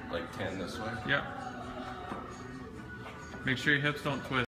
like 10 this way. Yep. Make sure your hips don't twist.